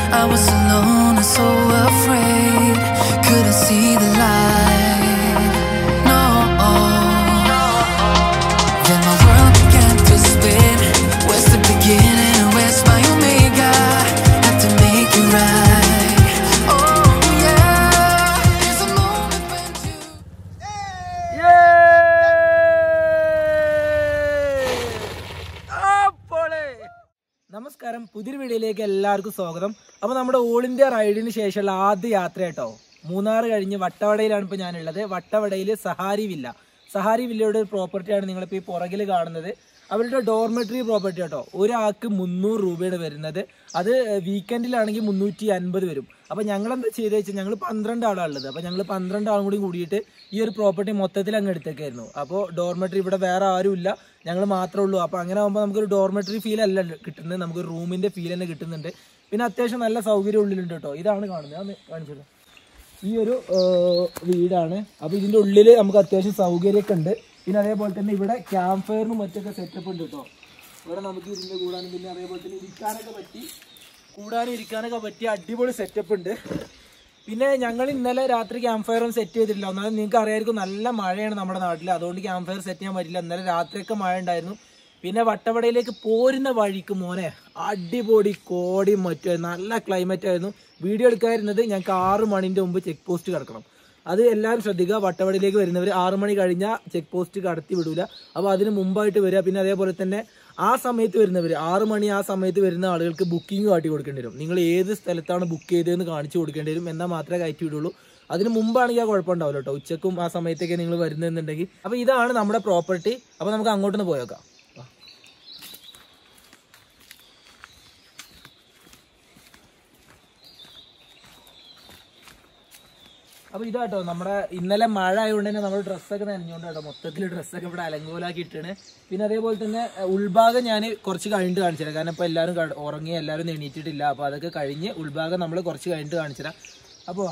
I was alone and so afraid, couldn't see the light. No. Then my world began to spin. Where's the beginning and where's my omega? Had to make it right. Oh yeah, there's a moment when you. നമസ്കാരം, പുതിയൊരു വീഡിയോയിലേക്ക് എല്ലാവർക്കും സ്വാഗതം. അപ്പോൾ നമ്മുടെ all India റൈഡിന് ശേഷമുള്ള ആദ്യ യാത്ര കേട്ടോ. മൂന്നാർ കഴിഞ്ഞ് വട്ടവടയിലാണ് ഇപ്പോൾ ഞാനുള്ളത്. വട്ടവടയിൽ സഹാരി വില്ലയുടെ ഒരു പ്രോപ്പർട്ടിയാണ് നിങ്ങളിപ്പോൾ ഈ പുറകിൽ കാണുന്നത്. അവരുടെ ഡോർമെട്രി പ്രോപ്പർട്ടി കേട്ടോ. ഒരാൾക്ക് 300 രൂപയാണ് വരുന്നത്. അത് വീക്കെൻഡിലാണെങ്കിൽ 350 വരും. അപ്പോൾ ഞങ്ങളെന്താ ചെയ്തത് വെച്ചാൽ ഞങ്ങൾ 12 ആളാണുള്ളത്. അപ്പോൾ ഞങ്ങൾ 12 ആളും കൂടി കൂടിയിട്ട് ഈ ഒരു പ്രോപ്പർട്ടി മൊത്തത്തിൽ അങ്ങ് എടുത്തേക്കായിരുന്നു. അപ്പോൾ ഡോർമെട്രി ഇവിടെ വേറെ ആരുമില്ല, ഞങ്ങൾ മാത്രമേ ഉള്ളൂ. അപ്പോൾ അങ്ങനെ ആകുമ്പോൾ നമുക്കൊരു ഡോർമെട്രി ഫീൽ അല്ല കിട്ടുന്നത്, നമുക്കൊരു റൂമിൻ്റെ ഫീൽ തന്നെ കിട്ടുന്നുണ്ട്. പിന്നെ അത്യാവശ്യം നല്ല സൗകര്യം ഉള്ളിലുണ്ട് കേട്ടോ. ഇതാണ് കാണുന്നത്, അതൊന്ന് കാണിച്ചത്. ഈ ഒരു വീടാണ്. അപ്പോൾ ഇതിൻ്റെ ഉള്ളിൽ നമുക്ക് അത്യാവശ്യം സൗകര്യമൊക്കെ ഉണ്ട്. പിന്നെ അതേപോലെ തന്നെ ഇവിടെ ക്യാമ്പ് ഫയറിനും മറ്റൊക്കെ സെറ്റപ്പ് ഉണ്ട് കേട്ടോ. ഇവിടെ നമുക്ക് ഇതിൻ്റെ കൂടാനും പിന്നെ അതേപോലെ തന്നെ ഇരിക്കാനൊക്കെ പറ്റിയ അടിപൊളി സെറ്റപ്പ് ഉണ്ട്. പിന്നെ ഞങ്ങൾ ഇന്നലെ രാത്രി ക്യാമ്പ് ഫയറും സെറ്റ് ചെയ്തിട്ടില്ല. ഒന്നാമത് നിങ്ങൾക്ക് അറിയാമായിരിക്കും നല്ല മഴയാണ് നമ്മുടെ നാട്ടിൽ, അതുകൊണ്ട് ക്യാമ്പ് ഫയർ സെറ്റ് ചെയ്യാൻ പറ്റില്ല. ഇന്നലെ രാത്രിയൊക്കെ മഴ ഉണ്ടായിരുന്നു. പിന്നെ വട്ടവടയിലേക്ക് പോരുന്ന വഴിക്ക് മോനെ അടിപൊളി കോടിയും മറ്റും നല്ല ക്ലൈമറ്റ് ആയിരുന്നു. വീഡിയോ എടുക്കാതിരുന്നത് ഞങ്ങൾക്ക് 6 മണിൻ്റെ മുമ്പ് ചെക്ക് പോസ്റ്റ് കിടക്കണം. അത് എല്ലാവരും ശ്രദ്ധിക്കുക. വട്ടവടയിലേക്ക് വരുന്നവർ 6 മണി കഴിഞ്ഞാൽ ചെക്ക് പോസ്റ്റ് കടത്തി വിടൂല. അപ്പോൾ അതിന് മുമ്പായിട്ട് വരിക. പിന്നെ അതേപോലെ തന്നെ ആ സമയത്ത് വരുന്നവർ 6 മണി ആ സമയത്ത് വരുന്ന ആളുകൾക്ക് ബുക്കിംഗ് കാട്ടി കൊടുക്കേണ്ടി വരും. നിങ്ങൾ ഏത് സ്ഥലത്താണ് ബുക്ക് ചെയ്തതെന്ന് കാണിച്ചു കൊടുക്കേണ്ടി വരും. എന്നാൽ മാത്രമേ കയറ്റി വിടുള്ളൂ. അതിന് മുമ്പാണെങ്കിൽ ആ കുഴപ്പമുണ്ടാവില്ല കേട്ടോ. ഉച്ചക്കും ആ സമയത്തൊക്കെ നിങ്ങൾ വരുന്നതെന്നുണ്ടെങ്കിൽ. അപ്പോൾ ഇതാണ് നമ്മുടെ പ്രോപ്പർട്ടി. അപ്പോൾ നമുക്ക് അങ്ങോട്ടൊന്ന് പോയേക്കാം. അപ്പോൾ ഇതാട്ടോ നമ്മുടെ ഇന്നലെ മഴ ആയതുകൊണ്ട് തന്നെ നമ്മൾ ഡ്രസ്സൊക്കെ നനഞ്ഞുകൊണ്ട് കേട്ടോ മൊത്തത്തിൽ ഡ്രസ്സൊക്കെ ഇവിടെ അലങ്കോലാക്കി ഇട്ടാണ്. പിന്നെ അതേപോലെ തന്നെ ഉൾഭാഗം ഞാൻ കുറച്ച് കഴിഞ്ഞിട്ട് കാണിച്ചു തരാം. കാരണം ഇപ്പോൾ എല്ലാവരും ഉറങ്ങി, എല്ലാവരും എണീറ്റിട്ടില്ല. അപ്പോൾ അതൊക്കെ കഴിഞ്ഞ് ഉൾഭാഗം നമ്മൾ കുറച്ച് കഴിഞ്ഞിട്ട് കാണിച്ചു തരാം. അപ്പോൾ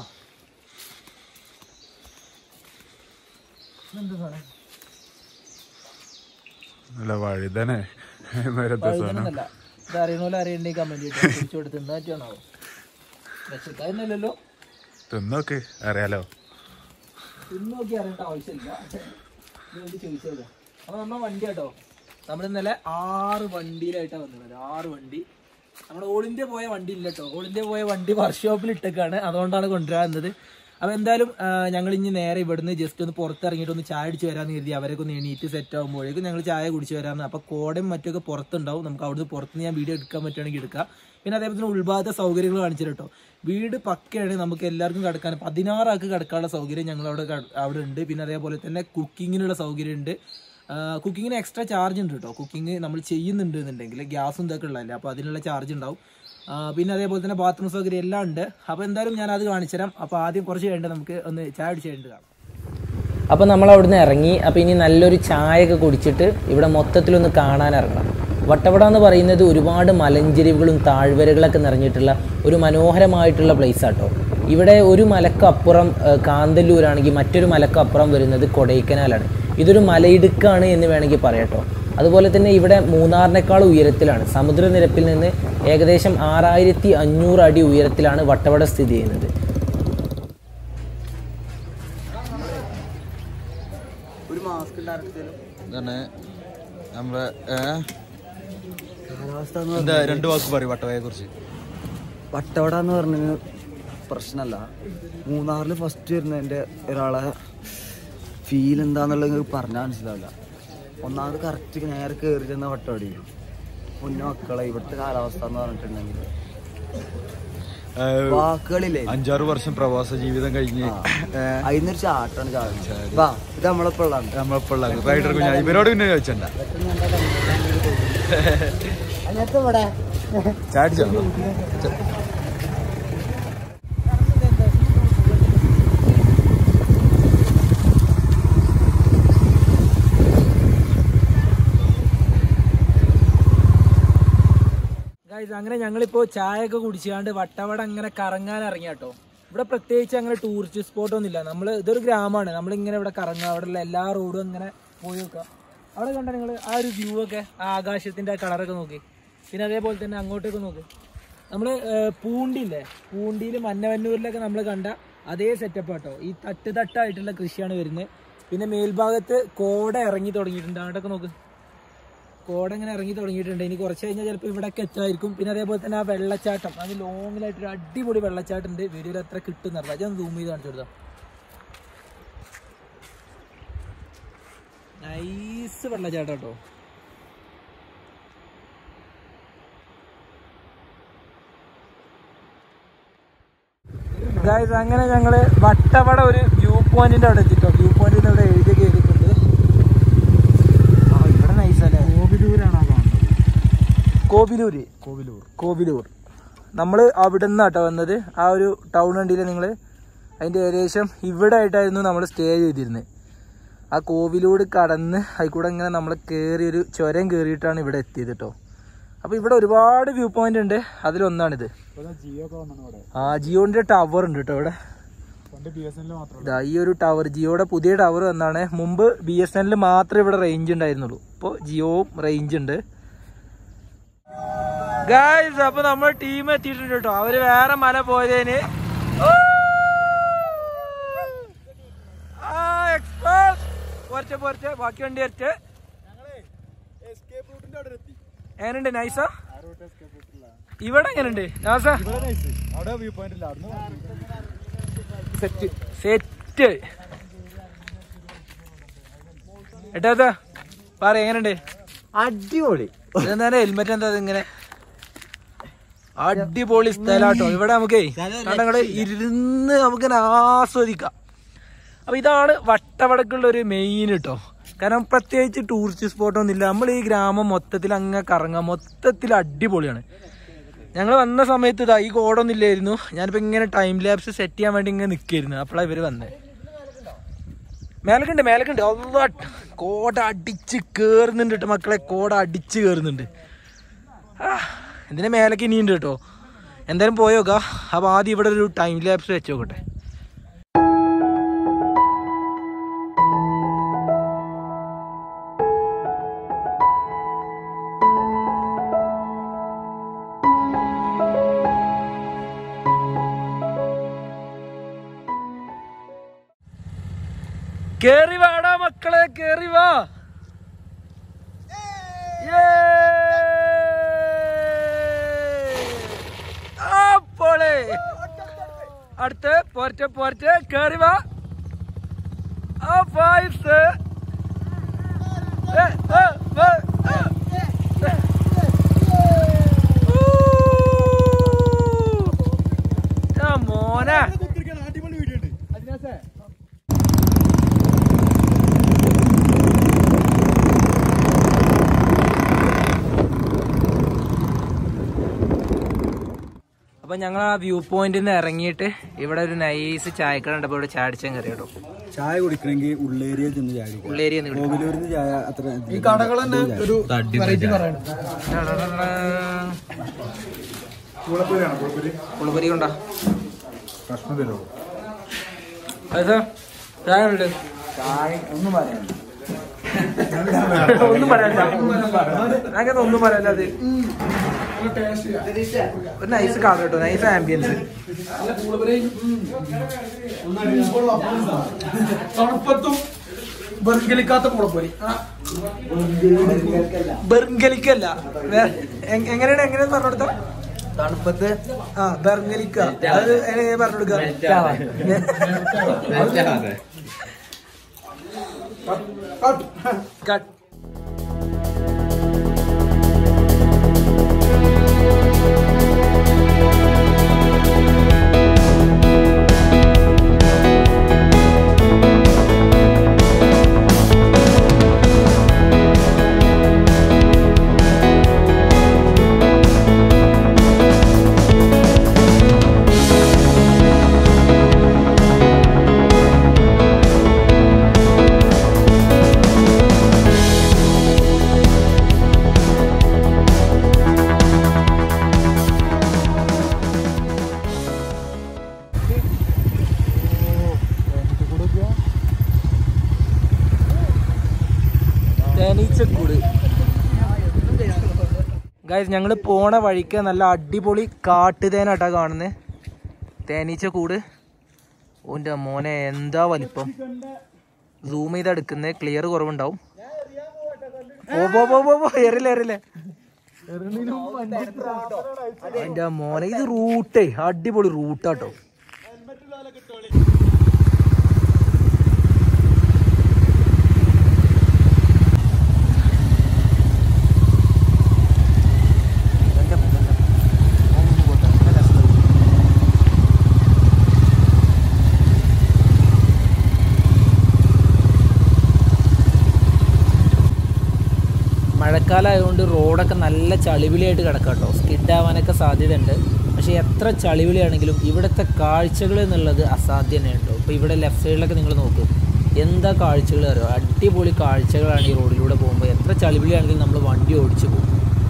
ഇത് അറിയണമല്ലോ, അറിയണ്ടേ കമന്റ് തിരിച്ചു കൊടുത്ത് തിന്നാറ്റാണോ രക്ഷക്കാരനല്ലോ. തിന്നോക്ക് അറിയാലോ, തിന്നോക്കി അറിയേണ്ട ആവശ്യമില്ല, ചോദിച്ചത്. അപ്പോൾ നമ്മുടെ വണ്ടി കേട്ടോ, നമ്മൾ ഇന്നലെ 6 വണ്ടിയിലായിട്ടാണ് വന്നത്. 6 വണ്ടി. നമ്മുടെ ഓൾ ഇന്ത്യ പോയ വണ്ടി ഇല്ല കേട്ടോ. ഓൾ ഇന്ത്യ പോയ വണ്ടി വർക്ക്ഷോപ്പിൽ ഇട്ടേക്കാണ്, അതുകൊണ്ടാണ് കൊണ്ടുവരുന്നത്. അപ്പോൾ എന്തായാലും ഞങ്ങൾ ഇനി നേരെ ഇവിടുന്ന് ജസ്റ്റ് ഒന്ന് പുറത്തിറങ്ങിയിട്ട് ഒന്ന് ചായ അടിച്ച് വരാമെന്ന് കരുതി. അവരൊക്കെ ഒന്ന് എണീറ്റ് സെറ്റ് ആകുമ്പോഴേക്കും ഞങ്ങൾ ചായ കുടിച്ച് വരാമെന്ന്. അപ്പോൾ കോടയും മറ്റൊക്കെ പുറത്തുണ്ടാവും. നമുക്ക് അവിടുന്ന് പുറത്തുനിന്ന് ഞാൻ വീഡിയോ എടുക്കാൻ പറ്റുകയാണെങ്കിൽ എടുക്കാം. പിന്നെ അതേപോലെ തന്നെ ഉൾഭാഗത്തെ സൗകര്യങ്ങൾ കാണിച്ചു കേട്ടോ. വീട് പക്കയാണ്, നമുക്ക് എല്ലാവർക്കും കിടക്കാൻ 16 ആൾക്ക് കിടക്കാനുള്ള സൗകര്യം ഞങ്ങൾ അവിടെ ഉണ്ട്. പിന്നെ അതേപോലെ തന്നെ കുക്കിങ്ങിനുള്ള സൗകര്യം ഉണ്ട്. കുക്കിങ്ങിന് എക്സ്ട്രാ ചാർജ് ഉണ്ട് കേട്ടോ. കുക്കിംഗ് നമ്മൾ ചെയ്യുന്നുണ്ട് എന്നുണ്ടെങ്കിൽ ഗ്യാസും ഇതൊക്കെ ഉള്ളതല്ലേ, അപ്പോൾ അതിനുള്ള ചാർജ് ഉണ്ടാവും. പിന്നെ അതേപോലെ തന്നെ ബാത്റൂം സൗകര്യം എല്ലാം ഉണ്ട്. അപ്പോൾ എന്തായാലും ഞാൻ അത് കാണിച്ചു തരാം. അപ്പോൾ ആദ്യം കുറച്ച് കഴിഞ്ഞിട്ട് നമുക്ക് ഒന്ന് ചായ അടിച്ച് കഴിഞ്ഞിട്ട് കാണാം. അപ്പോൾ നമ്മൾ അവിടുന്ന് ഇറങ്ങി. അപ്പോൾ ഇനി നല്ലൊരു ചായയൊക്കെ കുടിച്ചിട്ട് ഇവിടെ മൊത്തത്തിലൊന്ന് കാണാൻ ഇറങ്ങാം. വട്ടവട എന്ന് പറയുന്നത് ഒരുപാട് മലഞ്ചെരിവുകളും താഴ്വരകളൊക്കെ നിറഞ്ഞിട്ടുള്ള ഒരു മനോഹരമായിട്ടുള്ള പ്ലേസാട്ടോ. ഇവിടെ ഒരു മലക്കപ്പുറം കാന്തല്ലൂരാണെങ്കിൽ മറ്റൊരു മലക്കപ്പുറം വരുന്നത് കൊടൈക്കനാലാണ്. ഇതൊരു മലയിടുക്കാണ് എന്ന് വേണമെങ്കിൽ പറയാട്ടോ. അതുപോലെ തന്നെ ഇവിടെ മൂന്നാറിനേക്കാൾ ഉയരത്തിലാണ്, സമുദ്രനിരപ്പിൽ നിന്ന് ഏകദേശം 6500 അടി ഉയരത്തിലാണ് വട്ടവട സ്ഥിതി ചെയ്യുന്നത്. ഒരു മാസ്ക് രണ്ടു വാക്ക് പറയും വട്ടവടയെ കുറിച്ച്. വട്ടവട എന്ന് പറഞ്ഞ പ്രശ്നമല്ല, മൂന്നാറിൽ ഫസ്റ്റ് വരുന്നതിൻ്റെ ഒരാളെ ഫീൽ എന്താന്നുള്ളത് പറഞ്ഞാൽ മനസ്സിലാവില്ല. ഒന്നാമത് കറക്റ്റ് നേരെ കയറി ചെന്ന വട്ടവടയും മുന്നേ മക്കളെ ഇവിടുത്തെ കാലാവസ്ഥ എന്ന് പറഞ്ഞിട്ടുണ്ടെങ്കിൽ വാക്കുകളില്ലേ. 5-6 വർഷം പ്രവാസ ജീവിതം കഴിഞ്ഞ് അതിനൊരു ചാട്ടാണ് ചാടിച്ചത്. ഇത് നമ്മളെപ്പോഴാണ് റൈഡർ കുഞ്ഞാ ഇവരോട് പിന്നെ ചോദിച്ചണ്ട ചാടിച്ചോ. അങ്ങനെ ഞങ്ങളിപ്പോൾ ചായയൊക്കെ കുടിച്ചാണ്ട് വട്ടവട അങ്ങനെ കറങ്ങാൻ ഇറങ്ങി കേട്ടോ. ഇവിടെ പ്രത്യേകിച്ച് അങ്ങനെ ടൂറിസ്റ്റ് സ്പോട്ടൊന്നും ഇല്ല. ഇതൊരു ഗ്രാമമാണ്. നമ്മളിങ്ങനെ ഇവിടെ കറങ്ങുക, അവിടെയുള്ള എല്ലാ റോഡും അങ്ങനെ പോയി നോക്കാം. അവിടെ കണ്ടാൽ നിങ്ങൾ ആ ഒരു വ്യൂ ഒക്കെ, ആ ആകാശത്തിൻ്റെ ആ കളറൊക്കെ നോക്കി. പിന്നെ അതേപോലെ തന്നെ അങ്ങോട്ടേക്ക് നോക്ക്, നമ്മള് പൂണ്ടിയില്ലേ, പൂണ്ടിയിൽ മന്നവന്നൂരിലൊക്കെ നമ്മൾ കണ്ട അതേ സെറ്റപ്പ് കേട്ടോ. ഈ തട്ടായിട്ടുള്ള കൃഷിയാണ് വരുന്നത്. പിന്നെ മേൽഭാഗത്ത് കോട ഇറങ്ങി തുടങ്ങിയിട്ടുണ്ട്. അവിടെയൊക്കെ നോക്ക്, കോട ഇങ്ങനെ ഇറങ്ങി തുടങ്ങിയിട്ടുണ്ട്. ഇനി കുറച്ച് കഴിഞ്ഞാൽ ചിലപ്പോൾ ഇവിടെയൊക്കെ എത്തായിരിക്കും. പിന്നെ അതേപോലെ തന്നെ ആ വെള്ളച്ചാട്ടം, അത് ലോങ്ങിലായിട്ടൊരു അടിപൊളി വെള്ളച്ചാട്ടം ഉണ്ട്. വീഡിയോയിൽ എത്ര കിട്ടുന്നറിയില്ല, അതൊന്ന് സൂം ചെയ്ത് കാണിച്ചു കൊടുത്താൽ. നൈസ് വെള്ളച്ചാട്ടം കേട്ടോ. ഗായ്സ്, അങ്ങനെ ഞങ്ങള് വട്ടവട ഒരു വ്യൂ പോയിന്റിന്റെ അവിടെ എത്തിട്ടോ. വ്യൂ പോയിന്റിന്റെ അവിടെ എഴുതിയൊക്കെ എഴുതിയിട്ടുണ്ട്. ഇവിടെ നൈസല്ലേ. കോവിലൂരാണ് കാണുന്നത്. കോവിലൂർ. നമ്മൾ അവിടെ നിന്നാട്ടോ വന്നത്. ആ ഒരു ടൗൺ കണ്ടില്ലേ നിങ്ങൾ, അതിൻ്റെ ഏകദേശം ഇവിടെ ആയിട്ടായിരുന്നു നമ്മൾ സ്റ്റേ ചെയ്തിരുന്നത്. ആ കോവിലൂട് കടന്ന് അതിൽക്കൂടെ ഇങ്ങനെ നമ്മൾ കയറിയൊരു ചുരം കയറിയിട്ടാണ് ഇവിടെ എത്തിയത് കേട്ടോ. അപ്പോൾ ഇവിടെ ഒരുപാട് വ്യൂ പോയിന്റ് ഉണ്ട്. അതിലൊന്നാണിത്. ജിയോന്റെ ടവർ ഉണ്ട് കേട്ടോ ഇവിടെ. ഈ ഒരു ടവർ ജിയോയുടെ പുതിയ ടവർ വന്നാണ്. മുമ്പ് BSNL മാത്രമേ ഇവിടെ റേഞ്ച് ഉണ്ടായിരുന്നുള്ളൂ. ഇപ്പോൾ ജിയോവും റേഞ്ച് ഉണ്ട്. ഗായ്സ്, അപ്പൊ നമ്മൾ ടീം എത്തിയിട്ടുണ്ട് കേട്ടോ. അവര് വേറെ മല പോയതിന് പോരട്ടെ ബാക്കി വണ്ടി വരട്ടെ. എങ്ങനെയുണ്ട്? നൈസാ? ഇവിടെ എങ്ങനെയുണ്ട് നാസ? സെറ്റ് ഏട്ടാ പറ, എങ്ങനെയുണ്ട്? അടിപൊളി. എന്താ ഹെൽമെറ്റ് എന്താ ഇങ്ങനെ? അടിപൊളി സ്ഥലാട്ടോ. ഇവിടെ നമുക്കേ കണ്ടങ്ങടെ ഇരുന്ന് നമുക്കിങ്ങനെ ആസ്വദിക്കാം. അപ്പൊ ഇതാണ് വട്ടവടക്കുള്ള ഒരു മെയിൻ കേട്ടോ. കാരണം പ്രത്യേകിച്ച് ടൂറിസ്റ്റ് സ്പോട്ടൊന്നും ഇല്ല. നമ്മൾ ഈ ഗ്രാമം മൊത്തത്തിൽ അങ്ങ് കറങ്ങാം. മൊത്തത്തിൽ അടിപൊളിയാണ്. ഞങ്ങൾ വന്ന സമയത്ത് ഇതാ ഈ കോടൊന്നും ഇല്ലായിരുന്നു. ഞാനിപ്പോൾ ഇങ്ങനെ ടൈം ലാപ്സ് സെറ്റ് ചെയ്യാൻ വേണ്ടി ഇങ്ങനെ നിൽക്കായിരുന്നു. അപ്പോഴാണ് ഇവർ വന്നത്. മേലക്കുണ്ട് കോട അടിച്ച് കയറുന്നുണ്ട് കേട്ടോ മക്കളെ. കോട അടിച്ച് കയറുന്നുണ്ട്. ഇതിന് മേലേക്ക് ഇനിയുണ്ട് കേട്ടോ. എന്തായാലും പോയോക്കാം. അപ്പോൾ ആദ്യം ഇവിടെ ഒരു ടൈം ലാപ്സ് വെച്ച് നോക്കട്ടെ. കേറി വാടാ മക്കളെ, കേറി വാ. പോളെ അടുത്ത് പോരട്ടെ കേറി വാ. മോനെ അപ്പൊ ഞങ്ങൾ ആ വ്യൂ പോയിന്റിൽ നിന്ന് ഇറങ്ങിയിട്ട് ഇവിടെ ഒരു നൈസ് ചായക്കട ഉണ്ട്. ഇവിടെ ചായ അടിച്ചാൽ കയറി കേട്ടോ. ചായ കുടിക്കണമെങ്കിൽ ഉള്ളേരിയ ചായ അത്ര ഈ കടകൾ തന്നെ ഒരു വെറൈറ്റി പറയണം. കുളപ്പുരി കൊണ്ടാ ചായ ഉണ്ട്. ഒന്നും പറയാനില്ല. അങ്ങനെ ഒന്നും പറയാനില്ല. അത് ഒരു നൈസ് കളർ കേട്ടോ, നൈസ് ആംബിയൻസ്. തണുപ്പത്തും ബർഗലിക്കാത്ത കുളപ്പൊരി. ബർഗലിക്കല്ല, എങ്ങനെയാണ് പറഞ്ഞെടുത്ത തണുപ്പത്ത് ബർഗലിക്ക. അത് എങ്ങനെ പറഞ്ഞെടുക്ക? കട്ട്. ഗൈസ് ഞങ്ങൾ പോണ വഴിക്ക് നല്ല അടിപൊളി കാട്ടുതേനാട്ടാ കാണുന്നത്. തേനീച്ച കൂട്. ഓൻ്റെ മോനെ എന്താ വലിപ്പം. സൂം ചെയ്ത് എടുക്കുന്നത്, ക്ലിയർ കുറവുണ്ടാവും. എറില്ലേ എൻ്റെ മോനെ. ഇത് റൂട്ടേ അടിപൊളി റൂട്ടാട്ടോ. മഴക്കാലമായതുകൊണ്ട് റോഡൊക്കെ നല്ല ചളിവിളിയായിട്ട് കിടക്കാം കേട്ടോ. സ്കിഡാവാനൊക്കെ സാധ്യതയുണ്ട്. പക്ഷേ എത്ര ചളിവിളിയാണെങ്കിലും ഇവിടുത്തെ കാഴ്ചകൾ എന്നുള്ളത് അസാധ്യം തന്നെയാണ് കേട്ടോ. ഇപ്പോൾ ഇവിടെ ലെഫ്റ്റ് സൈഡിലൊക്കെ നിങ്ങൾ നോക്കും, എന്താ കാഴ്ചകൾ അറിയോ. അടിപൊളി കാഴ്ചകളാണ് ഈ റോഡിലൂടെ പോകുമ്പോൾ. എത്ര ചളിവിളിയാണെങ്കിലും നമ്മൾ വണ്ടി ഓടിച്ചു പോകും.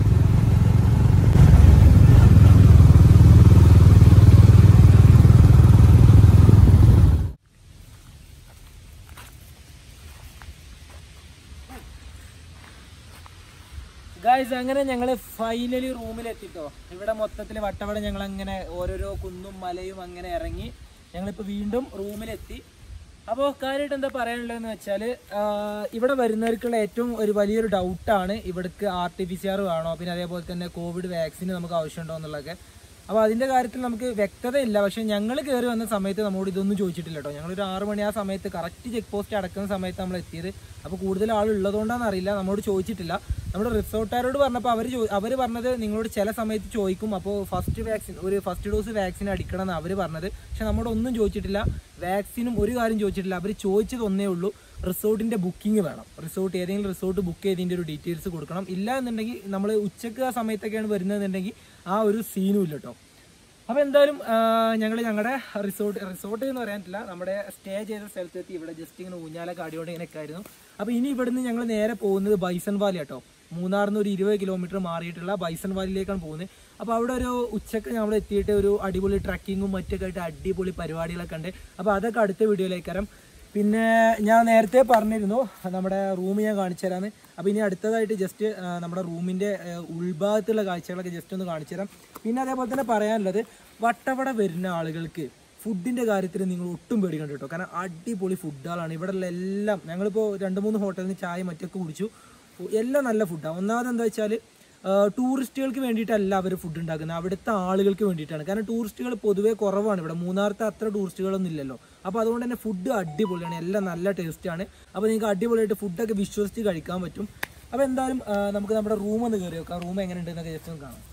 ഗായ്സ് അങ്ങനെ ഞങ്ങൾ ഫൈനലി റൂമിലെത്തിട്ടോ. ഇവിടെ മൊത്തത്തിൽ വട്ടവട ഞങ്ങൾ അങ്ങനെ ഓരോരോ കുന്നും മലയും അങ്ങനെ ഇറങ്ങി ഞങ്ങളിപ്പോൾ വീണ്ടും റൂമിലെത്തി. അപ്പോൾ കാര്യമായിട്ട് എന്താ പറയാനുള്ളതെന്ന് വെച്ചാൽ, ഇവിടെ വരുന്നവർക്കുള്ള ഏറ്റവും വലിയൊരു ഡൗട്ടാണ് ഇവിടേക്ക് RT-PCR വേണോ, പിന്നെ അതേപോലെ തന്നെ കോവിഡ് വാക്സിൻ നമുക്ക് ആവശ്യമുണ്ടോ എന്നുള്ളതൊക്കെ. അപ്പോൾ അതിൻ്റെ കാര്യത്തിൽ നമുക്ക് വ്യക്തതയില്ല. പക്ഷേ ഞങ്ങൾ കയറി വന്ന സമയത്ത് നമ്മളോട് ഇതൊന്നും ചോദിച്ചിട്ടില്ല കേട്ടോ. ഞങ്ങളൊരു 6 മണി ആ സമയത്ത് കറക്റ്റ് ചെക്ക് പോസ്റ്റ് അടക്കുന്ന സമയത്ത് നമ്മൾ എത്തിയത്. അപ്പോൾ കൂടുതൽ ആളുള്ളതുകൊണ്ടാണെന്ന് അറിയില്ല, നമ്മളോട് ചോദിച്ചിട്ടില്ല. നമ്മുടെ റിസോർട്ടുകാരോട് പറഞ്ഞപ്പോൾ അവർ പറഞ്ഞത് നിങ്ങളോട് ചില സമയത്ത് ചോദിക്കും, അപ്പോൾ ഫസ്റ്റ് ഡോസ് വാക്സിൻ അടിക്കണം എന്ന് അവർ പറഞ്ഞത്. പക്ഷെ നമ്മളോട് ഒന്നും ചോദിച്ചിട്ടില്ല, വാക്സിനും ഒരു കാര്യം ചോദിച്ചിട്ടില്ല. അവർ ചോദിച്ചത് ഒന്നേ ഉള്ളൂ, റിസോർട്ടിൻ്റെ ബുക്കിംഗ് വേണം. ഏതെങ്കിലും റിസോർട്ട് ബുക്ക് ചെയ്തതിൻ്റെ ഒരു ഡീറ്റെയിൽസ് കൊടുക്കണം. ഇല്ല എന്നുണ്ടെങ്കിൽ നമ്മൾ ഉച്ചക്ക് ആ സമയത്തൊക്കെയാണ് വരുന്നതെന്നുണ്ടെങ്കിൽ ആ ഒരു സീനും ഇല്ല കേട്ടോ. അപ്പോൾ എന്തായാലും ഞങ്ങൾ ഞങ്ങളുടെ റിസോർട്ട് എന്ന് പറയാനില്ല, നമ്മുടെ സ്റ്റേ ചെയ്ത സ്ഥലത്തെത്തി. ഇവിടെ ജസ്റ്റ് ഇങ്ങനെ ഊഞ്ഞാലൊക്കെ അടിയോടെ ഇങ്ങനെയൊക്കെ ആയിരുന്നു. അപ്പോൾ ഇനി ഇവിടുന്ന് ഞങ്ങൾ നേരെ പോകുന്നത് ബൈസൺ വാലി കേട്ടോ. മൂന്നാറിന്ന് ഒരു 20 കിലോമീറ്റർ മാറിയിട്ടുള്ള ബൈസൺ വാലിയിലേക്കാണ് പോകുന്നത്. അപ്പോൾ അവിടെ ഒരു ഉച്ചക്ക് നമ്മൾ എത്തിയിട്ട് ഒരു അടിപൊളി ട്രക്കിങ്ങും മറ്റൊക്കെ ആയിട്ട് അടിപൊളി പരിപാടികളൊക്കെ ഉണ്ട്. അപ്പോൾ അതൊക്കെ അടുത്ത വീഡിയോയിലേക്കാരം. പിന്നെ ഞാൻ നേരത്തെ പറഞ്ഞിരുന്നു നമ്മുടെ റൂം ഞാൻ കാണിച്ചു തരാമെന്ന്. അപ്പോൾ ഇനി അടുത്തതായിട്ട് ജസ്റ്റ് നമ്മുടെ റൂമിൻ്റെ ഉൾഭാഗത്തുള്ള കാഴ്ചകളൊക്കെ ജസ്റ്റ് ഒന്ന് കാണിച്ചു തരാം. പിന്നെ അതേപോലെ തന്നെ പറയാനുള്ളത്, വട്ടവട വരുന്ന ആളുകൾക്ക് ഫുഡിൻ്റെ കാര്യത്തിൽ നിങ്ങൾ ഒട്ടും പേടിക്കണ്ട കേട്ടോ. കാരണം അടിപൊളി ഫുഡുകളാണ് ഇവിടെ ഉള്ള എല്ലാം. ഞങ്ങളിപ്പോൾ 2-3 ഹോട്ടലിൽ നിന്ന് ചായ മറ്റൊക്കെ കുടിച്ചു. എല്ലാം നല്ല ഫുഡാണ്. ഒന്നാമത് എന്താ വെച്ചാൽ ടൂറിസ്റ്റുകൾക്ക് വേണ്ടിയിട്ടല്ല അവർ ഫുഡ് ഉണ്ടാക്കുന്നത്, അവിടുത്തെ ആളുകൾക്ക് വേണ്ടിയിട്ടാണ്. കാരണം ടൂറിസ്റ്റുകൾ പൊതുവേ കുറവാണ് ഇവിടെ. മൂന്നാറത്തെ അത്ര ടൂറിസ്റ്റുകളൊന്നും ഇല്ലല്ലോ. അപ്പോൾ അതുകൊണ്ട് തന്നെ ഫുഡ് അടിപൊളിയാണ്, എല്ലാം നല്ല ടേസ്റ്റാണ്. അപ്പോൾ നിങ്ങൾക്ക് അടിപൊളിയായിട്ട് ഫുഡൊക്കെ വിശ്വസിച്ച് കഴിക്കാൻ പറ്റും. അപ്പോൾ എന്തായാലും നമുക്ക് നമ്മുടെ റൂം ഒന്ന് കയറി വെക്കാം. റൂം എങ്ങനെ ഉണ്ടെന്നൊക്കെ ജസ്റ്റ് ഒന്ന് കാണാം.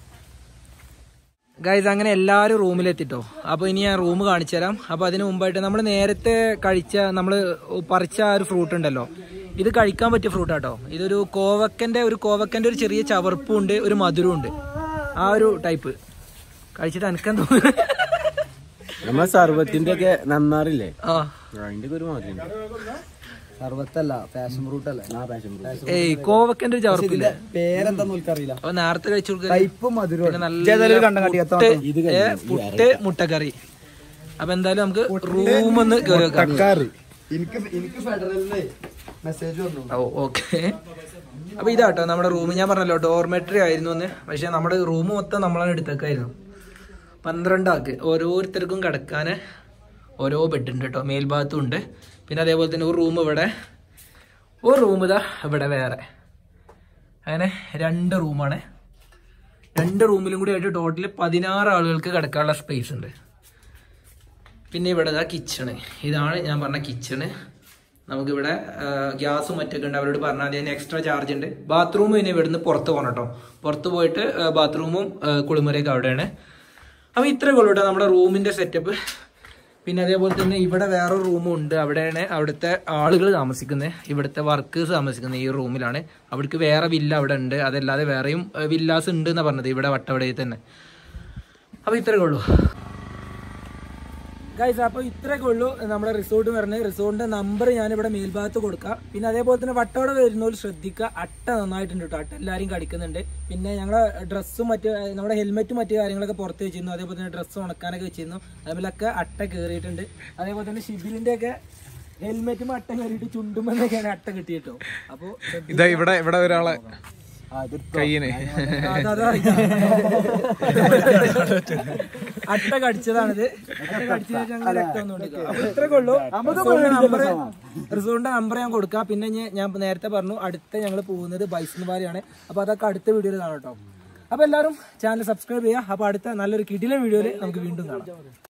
ഗൈസ് അങ്ങനെ എല്ലാവരും റൂമിലെത്തിട്ടോ. അപ്പോൾ ഇനി ഞാൻ റൂം കാണിച്ചു തരാം. അപ്പോൾ അതിന് മുമ്പായിട്ട് നമ്മൾ നേരത്തെ നമ്മൾ പറിച്ച ആ ഒരു ഫ്രൂട്ട് ഉണ്ടല്ലോ, ഇത് കഴിക്കാൻ പറ്റിയ ഫ്രൂട്ടാട്ടോ. ഇതൊരു കോവക്കൻ്റെ ഒരു ചെറിയ ചവർപ്പും ഉണ്ട്, ഒരു മധുരവും ഉണ്ട്. ആ ഒരു ടൈപ്പ് കഴിച്ചിട്ട് എനിക്കെന്ത് തോന്നുന്നു, നമ്മളെ സർവത്തിന്റെ ഒക്കെ നന്നാറില്ലേ, അതിന്റെ ഒരു മാതിരി സർവത്തല്ല, പാഷൻ ഫ്രൂട്ട് അല്ലേ. ഏയ് കോവക്കൻ്റെ ഒരു ചവർപ്പില്ല, പേരെന്താന്ന് എനിക്കറിയില്ല. അപ്പൊ നേരത്തെ കഴിച്ചു പുട്ട് മുട്ടക്കറി. അപ്പൊ എന്തായാലും നമുക്ക് റൂം ഒന്ന് കയറി വെക്കാം. ഓക്കെ. അപ്പൊ ഇതാട്ടോ നമ്മുടെ റൂം. ഞാൻ പറഞ്ഞല്ലോ ഡോർമെട്രി ആയിരുന്നു എന്ന്. പക്ഷെ നമ്മുടെ റൂം മൊത്തം നമ്മളാണ് എടുത്തേക്കായിരുന്നു. 12 ആൾക്ക് ഓരോരുത്തർക്കും കിടക്കാൻ ഓരോ ബെഡ് ഉണ്ട് കേട്ടോ. മേൽഭാഗത്തും ഉണ്ട്. പിന്നെ അതേപോലെ തന്നെ ഒരു റൂം ഇതാ ഇവിടെ വേറെ. അങ്ങനെ 2 റൂമാണ്. 2 റൂമിലും കൂടി ആയിട്ട് ടോട്ടൽ 16 ആളുകൾക്ക് കിടക്കാനുള്ള സ്പേസ് ഉണ്ട്. പിന്നെ ഇവിടെ ഇതാ കിച്ചണ്. ഇതാണ് ഞാൻ പറഞ്ഞ കിച്ചണ്. നമുക്കിവിടെ ഗ്യാസും മറ്റൊക്കെ ഉണ്ട്. അവരോട് പറഞ്ഞാൽ അതിന് എക്സ്ട്രാ ചാർജ് ഉണ്ട്. ബാത്റൂം ഇനി ഇവിടുന്ന് പുറത്ത് പോകണം കേട്ടോ. പുറത്ത് പോയിട്ട് ബാത്റൂമും കുളിമുറിയൊക്കെ അവിടെയാണ്. അപ്പോൾ ഇത്രയൊക്കെ ഉള്ളൂ കേട്ടോ നമ്മുടെ റൂമിൻ്റെ സെറ്റപ്പ്. പിന്നെ അതേപോലെ തന്നെ ഇവിടെ വേറൊരു റൂമും ഉണ്ട്. അവിടെയാണ് അവിടുത്തെ ആളുകൾ താമസിക്കുന്നത്, ഇവിടുത്തെ വർക്കേഴ്സ് താമസിക്കുന്നത് ഈ റൂമിലാണ്. അവർക്ക് വേറെ വില്ല അവിടെ ഉണ്ട്. അതല്ലാതെ വേറെയും വില്ലാസ് ഉണ്ട് എന്നാണ് പറഞ്ഞത് ഇവിടെ വട്ടവടയിൽ തന്നെ. അപ്പോൾ ഇത്രയൊക്കെ ഉള്ളൂ ഗൈസ്. അപ്പോൾ ഇത്രയൊക്കെ ഉള്ളൂ നമ്മുടെ റിസോർട്ട് പറഞ്ഞത്. റിസോർട്ടിൻ്റെ നമ്പർ ഞാനിവിടെ മേൽഭാഗത്ത് കൊടുക്കാം. പിന്നെ അതേപോലെ തന്നെ വട്ടവട വരുന്നവർ ശ്രദ്ധിക്കുക, അട്ട നന്നായിട്ടുണ്ട് കേട്ടോ. അട്ട എല്ലാവരും കടിക്കുന്നുണ്ട്. പിന്നെ ഞങ്ങളെ ഡ്രസ്സും നമ്മുടെ ഹെൽമെറ്റും മറ്റു കാര്യങ്ങളൊക്കെ പുറത്ത് വെച്ചിരുന്നു. അതേപോലെ തന്നെ ഡ്രസ്സ് ഉണക്കാനൊക്കെ വെച്ചിരുന്നു. അതുപോലൊക്കെ അട്ട കയറിയിട്ടുണ്ട്. അതേപോലെ തന്നെ ഷിബിലിൻ്റെ ഒക്കെ ഹെൽമെറ്റും അട്ട കയറിയിട്ട് ചുണ്ടുമെന്നൊക്കെയാണ് അട്ട കിട്ടിയിട്ടോ. അപ്പോൾ ഇവിടെ ഒരാളെ കയ്യിന് അട്ട കടിച്ചതാണിത്. അട്ട കടിച്ചത് ഇത്രയൊക്കെ ഉള്ളൂ. റിസോർട്ടിന്റെ നമ്പർ ഞാൻ കൊടുക്കാം. പിന്നെ ഞാൻ നേരത്തെ പറഞ്ഞു അടുത്ത ഞങ്ങൾ പോകുന്നത് ബൈസൺവാരിയാണ്. അപ്പൊ അതൊക്കെ അടുത്ത വീഡിയോയിൽ കാണാം കേട്ടോ. അപ്പൊ എല്ലാവരും ചാനൽ സബ്സ്ക്രൈബ് ചെയ്യുക. അപ്പൊ അടുത്ത നല്ലൊരു കിടിലൻ വീഡിയോയിൽ നമുക്ക് വീണ്ടും കാണാം.